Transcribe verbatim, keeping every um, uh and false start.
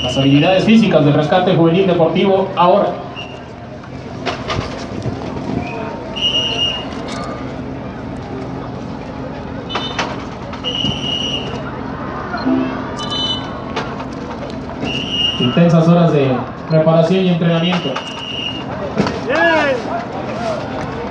Las habilidades físicas del rescate juvenil deportivo ahora. Intensas horas de preparación y entrenamiento. Bien.